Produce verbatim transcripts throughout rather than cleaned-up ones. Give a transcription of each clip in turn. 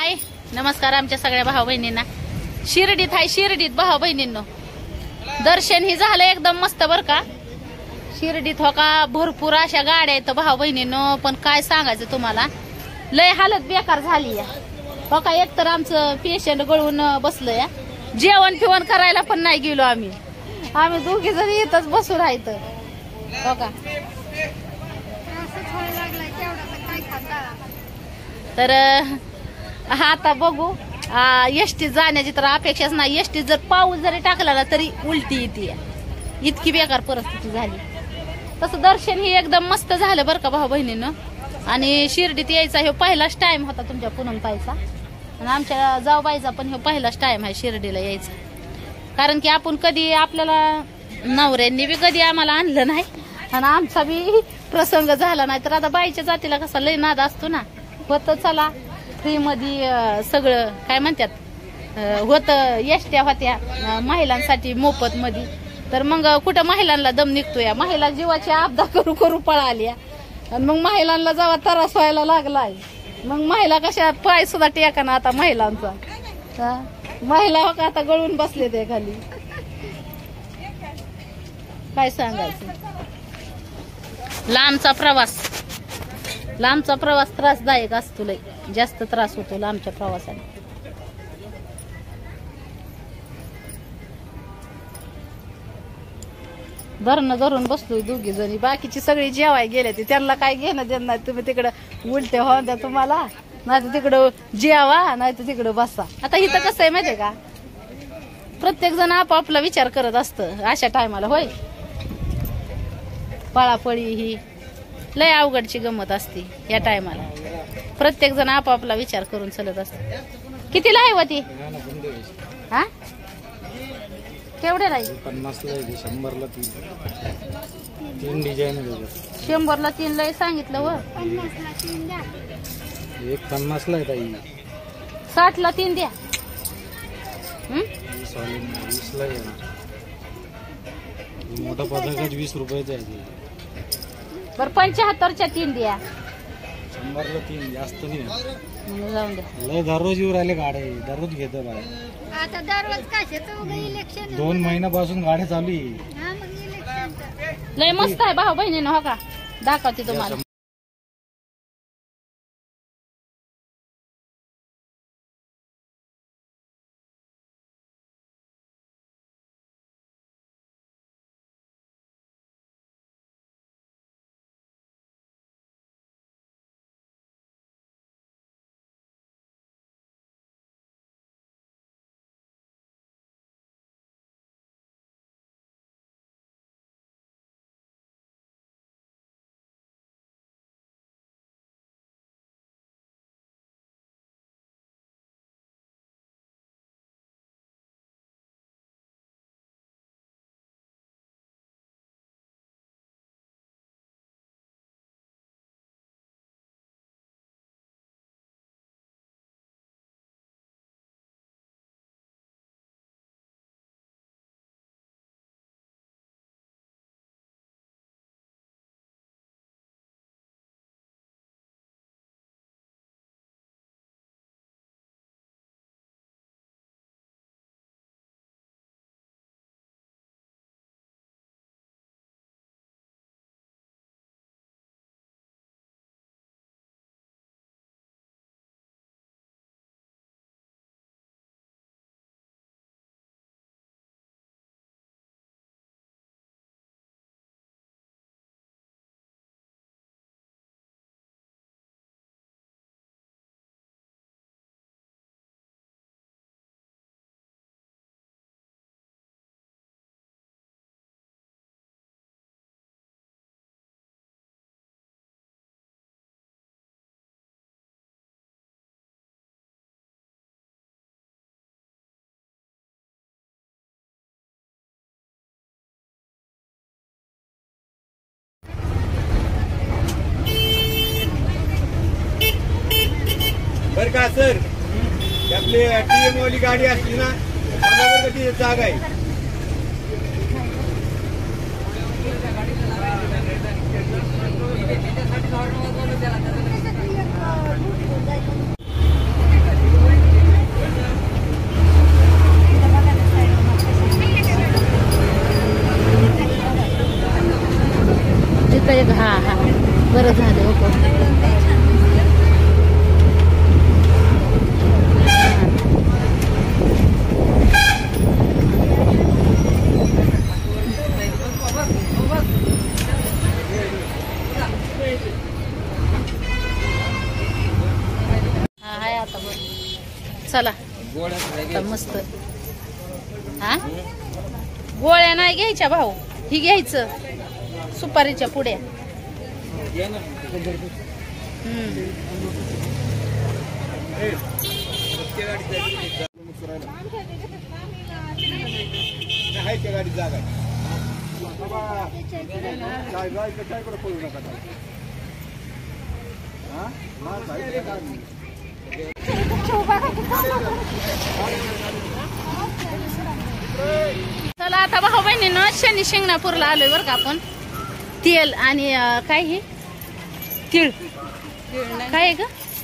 हाय नमस्कार आमच्या सगळ्या भाऊ बहिणींना. शिर्डीत हाय शिर्डीत भाऊ बहिणींनो. दर्शन ही झालं एकदम मस्त बर का. शिर्डीत हो का भरपूर अशा गाड्या आहेत भाऊ बहिणींनो. पण काय सांगायचं तुम्हाला, लय हालत बेकार झाली या हो का. एक तर आमचं पेशंट गळून बसलं या. जेवण फिवण करायला पण नाही गेलो आम्ही. आम्ही दोघी जण इथंच बसून राहायचं हो का. तर आता बघू एसटी जाण्याची तर अपेक्षाच नाही. एसटी जर पाऊस जरी टाकला ना तरी उलटी येते. इतकी बेकार परिस्थिती झाली. तसं दर्शन ही एकदम मस्त झालं बरं का भाऊ बहिणीनं. आणि शिर्डीत यायचा हे पहिलाच टाइम होता तुमच्या पुनम ताईचा. आणि आमच्या जाऊबाईचा पण हे पहिलाच टाइम आहे शिर्डीला यायचा. कारण की आपण कधी आपल्याला नवऱ्यांनी बी कधी आम्हाला आणलं नाही आणि आमचा बी प्रसंग झाला नाही. तर आता बाईच्या जातीला कसा लय नाद असतो ना. होतं चला फ्री मध्ये सगळं काय म्हणतात होतं. एसट्या होत्या महिलांसाठी मोफत मध्ये. तर मग कुठं महिलांना दम निघतोय. महिला जीवाची आपदा करू करू पळाल्या. आणि मग महिलांना जेव्हा त्रास व्हायला लागलाय मग महिला कशा पाय सुद्धा टेका ना आता महिलांचा. महिला हो का आता गळून बसले ते खाली. काय सांगायचं. लांबचा प्रवास लांबचा प्रवास त्रासदायक असतो. लय जास्त त्रास होतो लांबच्या प्रवासाने. धरणं धरून बसलोय दोघी जणी. बाकीची सगळी जेवाय गेले ते त्यांना काय घेणं देणं नाही. तुम्ही तिकडं उलटे हो द्या तुम्हाला, नाही तर तिकडं जेवा नाही तर तिकडं बसा. आता इथं कसं आहे माहितीये का, प्रत्येक जण आपापला विचार करत असतं अशा टायमाला. होय पळापळी ही लय अवघडची गंमत असते या टायमाला. प्रत्येक जण आपापला विचार करून चालत असत. कितीला आहे होती हा केवढे नाही. पन्नासला शंभरला तीन तीन डिझाईन. शंभरला तीन लय सांगितलं व. एक पन्नासला आहे ताई. साठला तीन द्या. वीसला मोठा पदार्थ वीस रुपयाचा आहे. बर पंच्याहत्तरच्या तीन द्या. शंभरला तीन जास्त नाही जाऊन द्या. लय दररोज येऊ राहिले गाड्या. दररोज घेतो बाय. आता दररोज कशाचं इलेक्शन. दोन महिन्यापासून गाड्या चालू आहे. लय मस्त आहे भाऊ बहिणीनं हो का. दाखवते तुम्हाला. बर का सर, आपली टीएम वाली गाडी असली ना ती जागा आहे. चला आता मस्त. हा गोळ्या नाही घ्यायच्या भाऊ, ही घ्यायचं सुपारीच्या पुड्या. हम्म आहे त्या गाडीत जागा काय जायचं काय कडे पळू नका. चला आता भाऊ बहिणीनं शनी शिंगणापूरला आलोय बरं का आपण. तेल आणि अं, काय हे तीळ काय आहे ग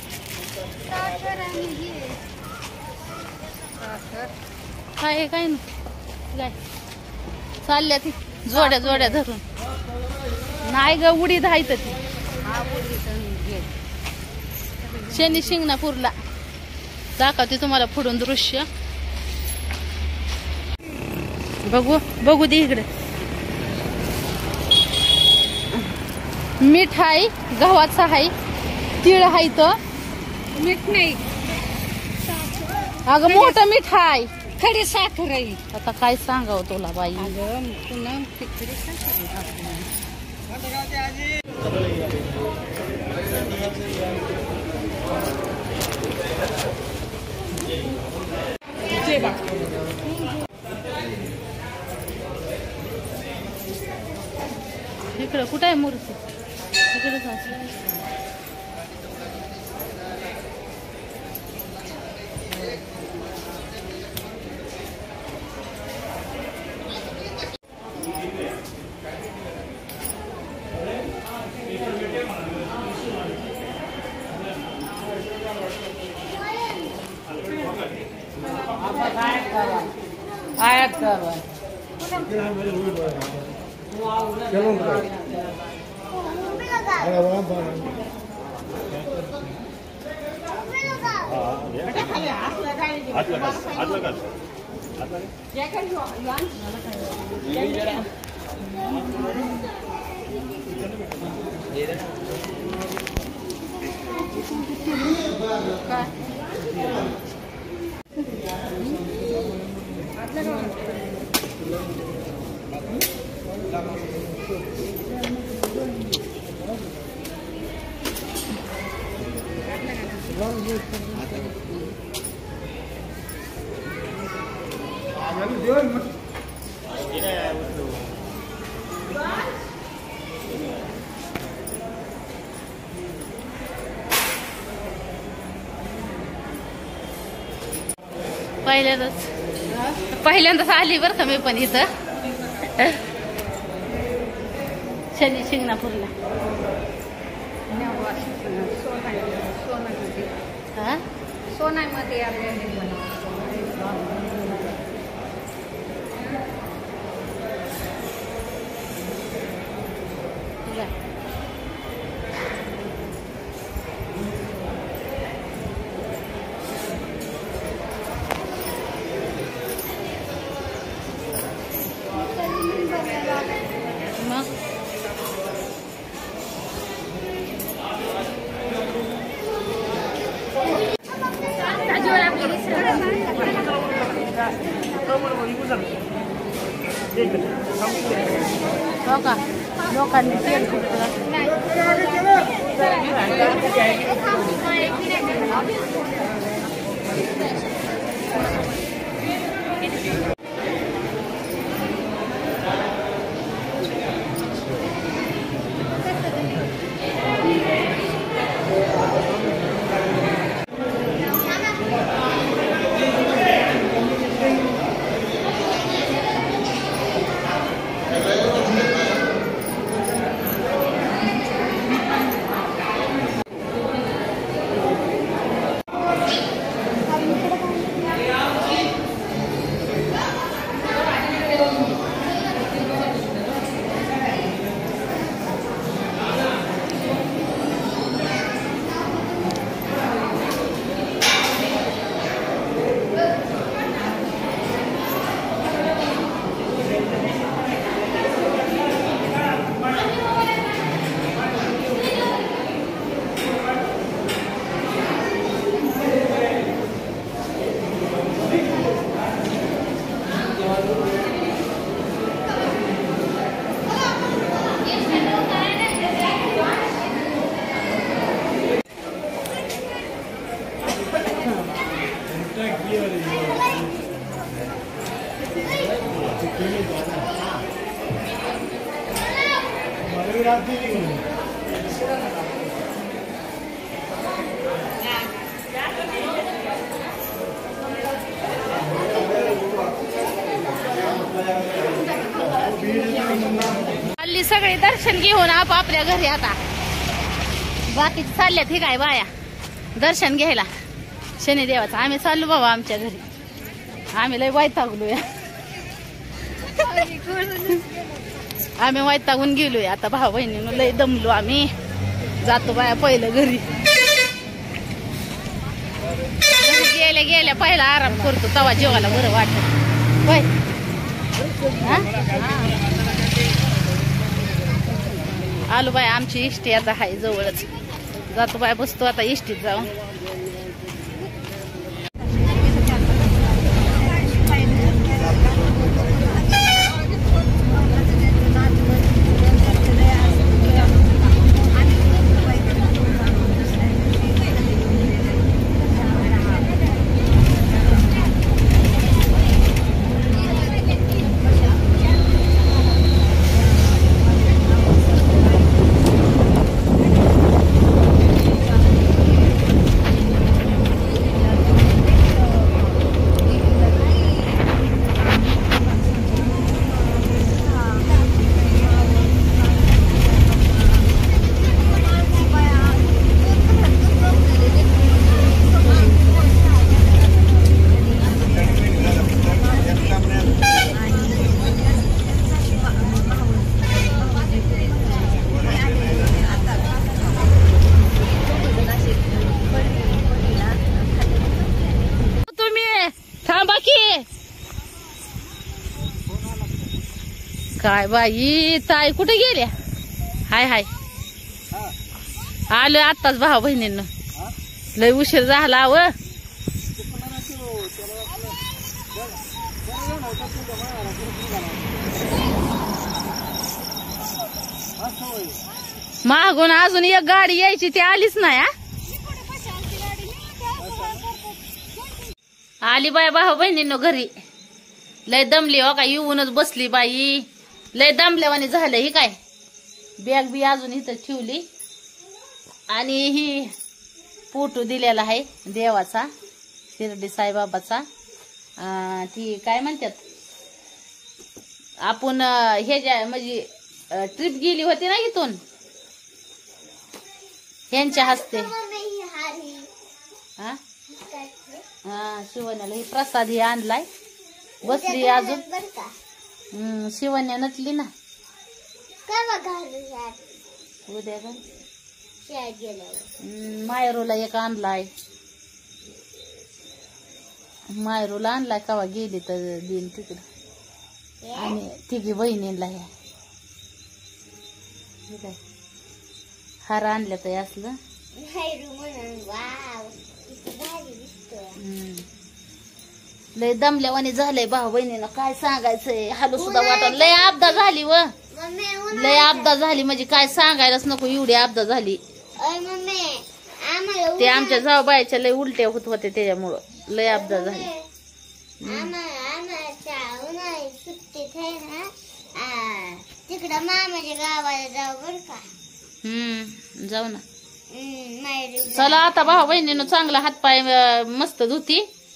काय आहे काय ना चालल्या ती जोड्या जोड्या धरून. नाही ग उडीद आहे ती शनी शिंगणापूरला. दाखवते तुम्हाला पुढून दृश्य. बघू बघू दे इकडे. मीठ आहे गव्हाचं आहे तीळ आहे तर मीठ नाही अगं मोठं मीठ आहे खडी साखर आहे. आता काय सांगावं तुला बाई. अगं पुन्हा ती खडी साखर आहे. इकडं कुठं आहे मूर्ती इकडेच असं. आयात करवा पहिल्यांदाच पहिल्यांदाच आली बरं का मी पण इथं शनी शिंगणापूरला. हा सोनामध्ये आपल्याला मग हो का लोकांनी तेल हल्ली सगळे दर्शन घेऊन आपापल्या घरी आता बाकीचे चालल्यात हे काय बाया दर्शन घ्यायला शनिदेवाचं. आम्ही चाललो बाबा आमच्या घरी. आम्ही लय वैतागलोय. आम्ही वैतागून गेलोय आता भाऊ बहिणीनं लय दमलो आम्ही. जातो बाया पहिलं घरी. घरी गेल्या गेल्या पहिला आराम करतो तवा जेवायला बरं वाटत होय. आलो बाय आमची इष्टी आता हाय जवळच. जातो बाय बसतो आता इष्टीत जाऊन. काय बाई ताई कुठे गेल्या? हाय हाय आलोय आत्ताच भाऊ बहिणींना. लय उशीर झाला व. मागून अजून एक गाडी यायची ती आलीच नाही. आली बाय भाऊ बहिणींनो घरी. लय दमली हो का येऊनच बसली बाई. लय दमल्यावानी झालं. ही काय बॅग बी अजून इथं ठेवली आणि ही फोटो दिलेला आहे देवाचा शिर्डी साईबाबाचा. ती काय म्हणतात आपण हे ज्या म्हणजे ट्रिप गेली होती ना इथून ह्यांच्या हस्ते. हा हा शिवण्याला ही प्रसाद ही आणलाय. बसली अजून. हम्म शिवण्या नटली ना. उद्या का मायरूला एक आणलाय. मायरूला आणलाय कवा गेली तर दिन तिकडं. आणि तिघी बहिणीला ह्या हार आणल्या तर असलं. लय दमल्यावानी झालंय भाऊ बहिणीनं. काय सांगायचंय हालू सुद्धा वाटत. लय आपदा झाली व. लय आपदा झाली म्हणजे काय सांगायलाच नको. एवढी आपदा झाली. ते आमच्या जाऊबाईच्या लय उलट्या होत होते त्याच्यामुळं लय आपदा झाली. तिकडं मामाच्या गावाला जाऊ बर का. हम्म जाऊ ना. चला आता भाऊ बहिणीनं चांगला हातपाय मस्त धुती.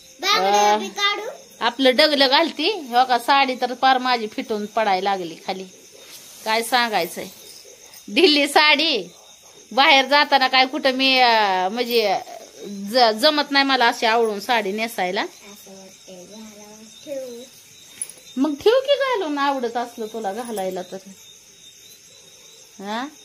आपलं डगलं घालती. हो का साडी तर पार माझी फिटून पडायला लागली खाली. काय सांगायचंय ढिल्ली साडी. बाहेर जाताना काय कुठं मी म्हणजे जमत नाही मला अशी आवडून साडी नेसायला. मग ठेव की घालून आवडत असलं तुला घालायला तर. हा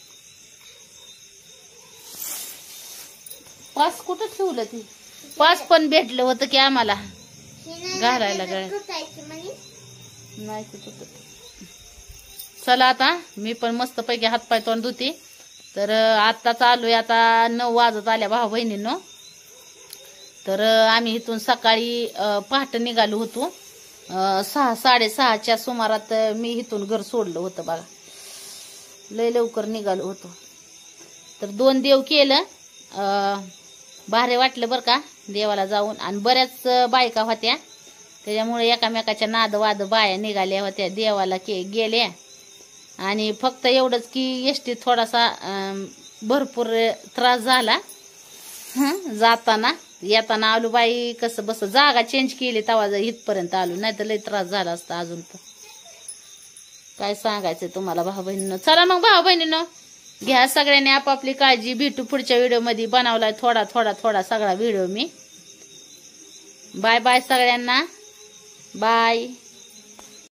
पास कुठं ठेवलं ती. पास पण भेटलं होतं की आम्हाला घालायला गळ्यात नाही कुठं. चला आता मी पण मस्त पैकी हातपाय तोंड धुते. तर आता चालूय आता नऊ वाजत आल्या भाऊ बहिणींनो. तर आम्ही इथून सकाळी पहाटे निघालो होतो. सहा साडेसहाच्या सुमारात मी इथून घर सोडलं होतं बघा. लय लवकर निघालो होतो. तर दोन देव केलं. भारी वाटलं बर का. देवाला जाऊन. आणि बऱ्याच बायका होत्या त्याच्यामुळे एकामेकाच्या नाद वाद बाया निघाल्या होत्या देवाला के गेल्या. आणि फक्त एवढंच की एसटी थोडासा अं, भरपूर त्रास झाला हं जाताना. येताना आलो बाई कसं बस जागा चेंज केली तेव्हा इथपर्यंत आलो, नाही तर लई त्रास झाला असता अजून. पण काय सांगायचं तुम्हाला भाऊ बहिणीनं. चला मग भाऊ बहिणीनं घ्या सगळ्यांनी आपापली काळजी. भेटू पुढच्या व्हिडिओ मध्ये. बनवलाय थोडा थोडा थोडा सगळा व्हिडिओ मी. बाय बाय सगळ्यांना. बाय.